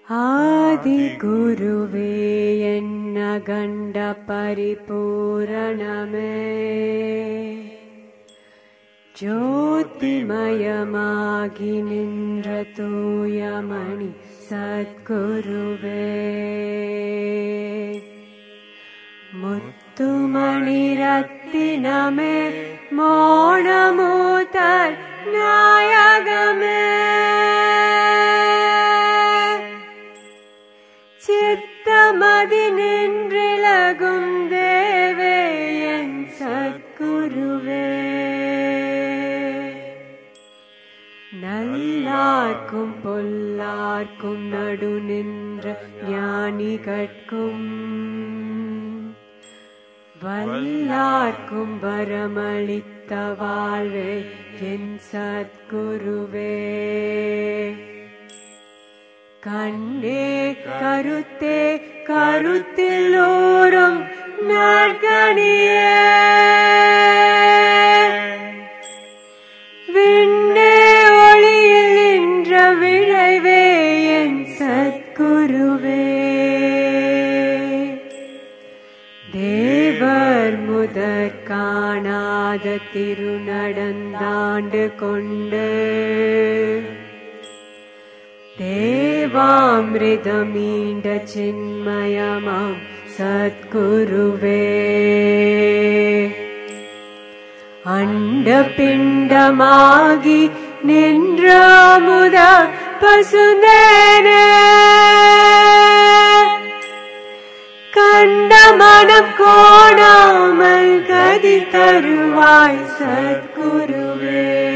ஆதி குருவே என்ன கண்ட பரிபூரணமே ஜோதிமயமாகி நின்ற தூயமணி சத்குருவே முத்துமணி ரத்தினமே மோனமூதர் நாயகமே சித்தமதி நின்றிலகும் தேவே என் சத்குருவே நல்லார்க்கும் பொல்லார்க்கும் நடு நின்ற ஞானிகட்கும் வல்லார்க்கும் வரமளித்த வாழ்வே என் சத்குருவே கண்ணே கருத்தே கருத்தில் ஊறும் நற்கனியே விண்ணே ஒளியில் நின்ற விளைவே என் சத்குருவே தேவர் முதற் காணாத திருநடந்தாண்டு கொண்டு தேவாமிர்தமீண்ட சின்மயமாம் சத்குருவே அண்ட பிண்டமாகி நின்ற அமுத பசுந்தேனே கண்ட மனம் கோணாமல் கதி தருவாய் சத்குருவே